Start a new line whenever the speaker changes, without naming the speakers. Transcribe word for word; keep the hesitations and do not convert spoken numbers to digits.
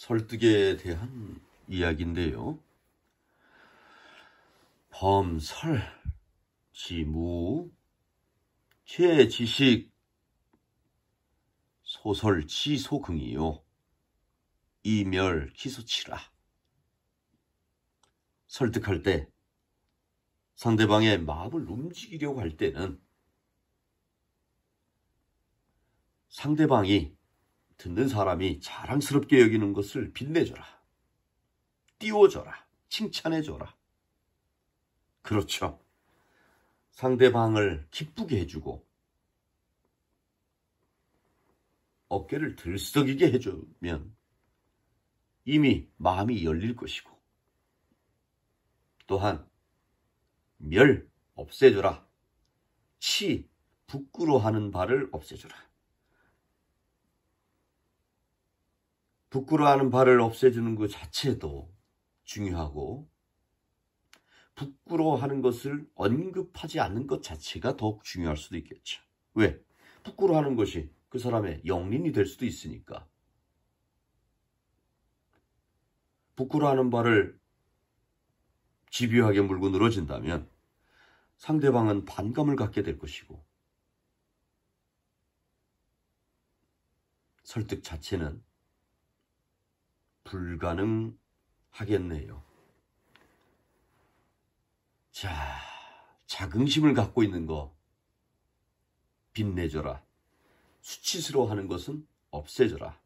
설득에 대한 이야기인데요. 범설, 지무, 최지식, 소설, 지소긍이요. 이멸, 기소치라. 설득할 때, 상대방의 마음을 움직이려고 할 때는 상대방이, 듣는 사람이 자랑스럽게 여기는 것을 빛내줘라. 띄워줘라. 칭찬해줘라. 그렇죠. 상대방을 기쁘게 해주고 어깨를 들썩이게 해주면 이미 마음이 열릴 것이고, 또한 멸, 없애줘라. 치, 부끄러워하는 바를 없애줘라. 부끄러워하는 바를 없애주는 것 자체도 중요하고, 부끄러워하는 것을 언급하지 않는 것 자체가 더욱 중요할 수도 있겠죠. 왜? 부끄러워하는 것이 그 사람의 영린이 될 수도 있으니까. 부끄러워하는 바를 집요하게 물고 늘어진다면 상대방은 반감을 갖게 될 것이고, 설득 자체는 불가능하겠네요. 자, 자긍심을 갖고 있는 거 빛내줘라. 수치스러워하는 것은 없애줘라.